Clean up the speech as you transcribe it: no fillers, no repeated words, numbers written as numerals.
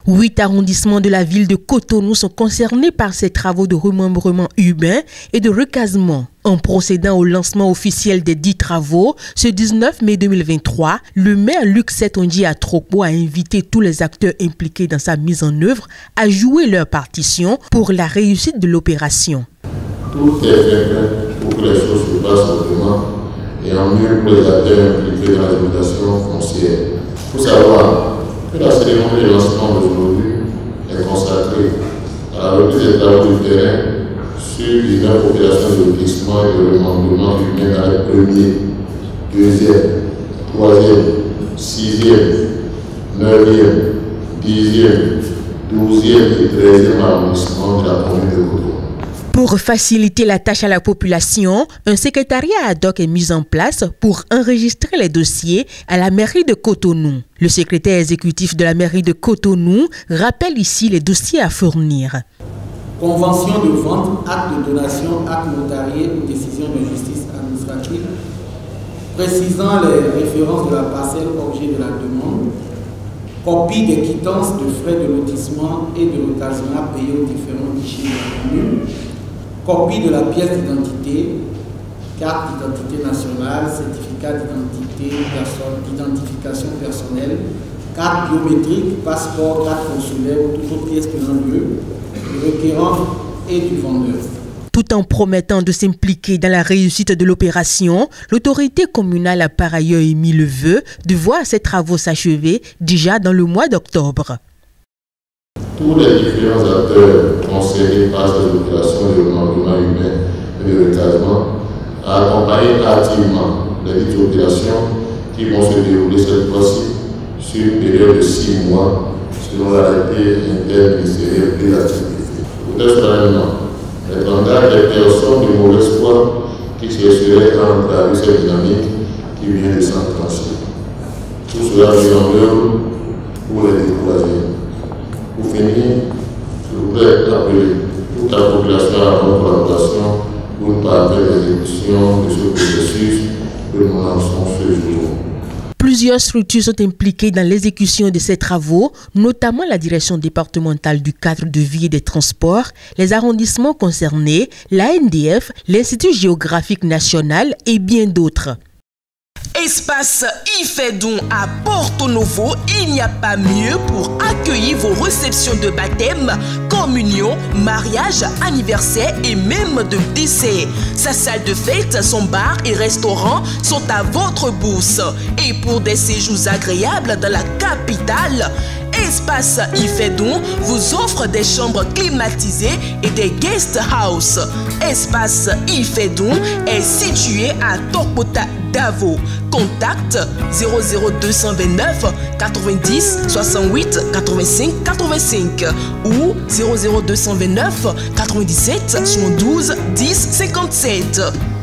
8 arrondissements de la ville de Cotonou sont concernés par ces travaux de remembrement urbain et de recasement. En procédant au lancement officiel des 10 travaux, ce 19 mai 2023, le maire Luc Setonji Atrokpo a invité tous les acteurs impliqués dans sa mise en œuvre à jouer leur partition pour la réussite de l'opération. Tout est fait pour que les choses se passent autrement et en mieux pour les acteurs impliqués dans l'habitation foncière. Il faut savoir que la cérémonie de lancement d'aujourd'hui est consacrée à la reprise des travaux du terrain sur 19 opérations de glissement et de remembrement humain dans les 1er, 2e, 3e, 6e, 9e, 10e, 12e et 13e arrondissement de la commune de Cotonou. Pour faciliter la tâche à la population, un secrétariat ad hoc est mis en place pour enregistrer les dossiers à la mairie de Cotonou. Le secrétaire exécutif de la mairie de Cotonou rappelle ici les dossiers à fournir. Convention de vente, acte de donation, acte notarié ou décision de justice administrative, précisant les références de la parcelle objet de la demande, copie des quittances de frais de lotissement et de recasement payés aux différents guichets de la commune, copie de la pièce d'identité, carte d'identité nationale, certificat d'identification personnelle, carte biométrique, passeport, carte consulaire ou toute autre pièce tenant lieu, du requérant et du vendeur. Tout en promettant de s'impliquer dans la réussite de l'opération, l'autorité communale a par ailleurs émis le vœu de voir ces travaux s'achever déjà dans le mois d'octobre. Tous les différents acteurs concernés par cette opération de remembrement humain et de recasement à accompagner activement les dites opérations qui vont se dérouler cette fois-ci sur une période de 6 mois selon l'arrêté interministériel de l'activité. Personnellement, l'étendard des personnes de mauvaise foi qui chercheraient à entraver cette dynamique qui vient de s'enclencher. Tout cela mis en œuvre pour les décourager. Pour finir, je voudrais appeler toute la population à la bonne collaboration pour ne pas faire l'exécution de ce processus que nous lançons ce jour. Plusieurs structures sont impliquées dans l'exécution de ces travaux, notamment la direction départementale du cadre de vie et des transports, les arrondissements concernés, l'ANDF, l'Institut géographique national et bien d'autres. Espace Ifedon à Porto Novo, il n'y a pas mieux pour accueillir vos réceptions de baptême, communion, mariage, anniversaire et même de décès. Sa salle de fête, son bar et restaurant sont à votre bourse. Et pour des séjours agréables dans la capitale, Espace Ifedon vous offre des chambres climatisées et des guest house. Espace Ifedon est situé à Tokota Davo. Contact 00229 90 68 85 85 ou 00229 97 72 10 57.